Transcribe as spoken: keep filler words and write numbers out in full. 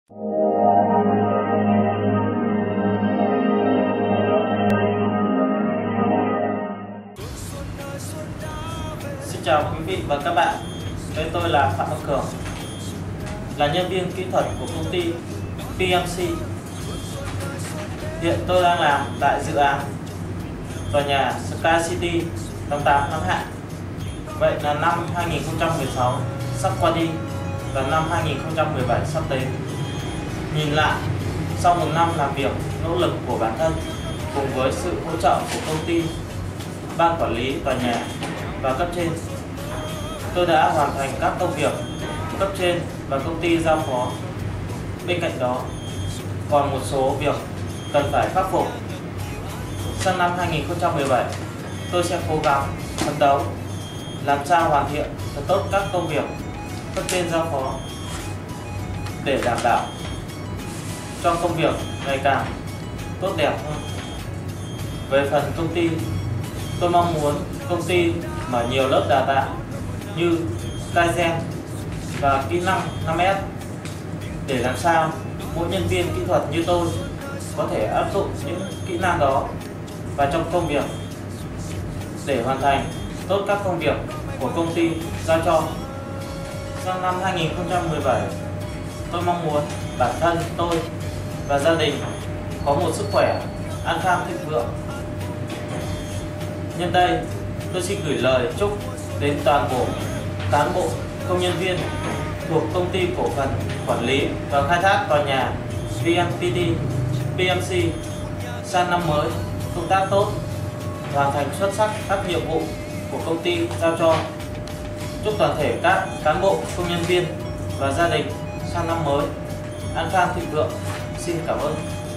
Xin chào quý vị và các bạn, đây tôi là Phạm Văn Cường, là nhân viên kỹ thuật của công ty pê em xê. Hiện tôi đang làm tại dự án tòa nhà Sky City tháng tám Thắng Hạn. Vậy là năm hai nghìn không trăm mười sáu sắp qua đi và năm hai nghìn không trăm mười bảy sắp đến. Nhìn lại, sau một năm làm việc nỗ lực của bản thân cùng với sự hỗ trợ của công ty, ban quản lý tòa nhà và cấp trên, tôi đã hoàn thành các công việc cấp trên và công ty giao phó. Bên cạnh đó, còn một số việc cần phải khắc phục. Sang năm hai nghìn không trăm mười bảy, tôi sẽ cố gắng phấn đấu làm sao hoàn thiện thật tốt các công việc cấp trên giao phó để đảm bảo cho công việc ngày càng tốt đẹp hơn. Về phần công ty, tôi mong muốn công ty mở nhiều lớp đào tạo như Kaizen và kỹ năng năm S để làm sao mỗi nhân viên kỹ thuật như tôi có thể áp dụng những kỹ năng đó vào trong công việc để hoàn thành tốt các công việc của công ty giao cho. Sang năm hai nghìn không trăm mười bảy, tôi mong muốn bản thân tôi và gia đình có một sức khỏe an khang thịnh vượng. Nhân đây, tôi xin gửi lời chúc đến toàn bộ cán bộ, công nhân viên thuộc công ty cổ phần quản lý và khai thác tòa nhà vê en pê tê pê em xê sang năm mới công tác tốt, hoàn thành xuất sắc các nhiệm vụ của công ty giao cho. Chúc toàn thể các cán bộ, công nhân viên và gia đình sang năm mới an khang thịnh vượng. Xin cảm ơn.